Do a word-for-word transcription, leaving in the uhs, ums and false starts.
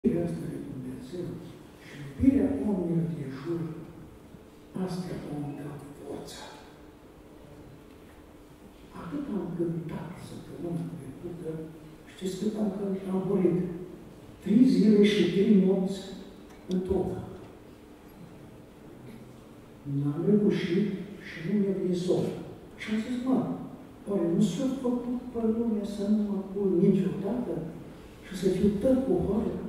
iubirea asta de Dumnezeu și iubirea omului de jur, astea îmi dă forța. Atât am cântat săptămâna trecută, știți cât am cântat, am vorbit trei zile și trei nopți în toată. N-am reușit și nu mi-a venit somn. Și am zis, mă, oare nu s-a făcut pe lume să nu mă culc niciodată și să fiu tot cu hoare